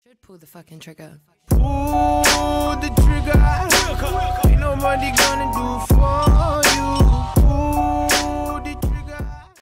Should pull the fucking trigger. Pull the trigger. Ain't nobody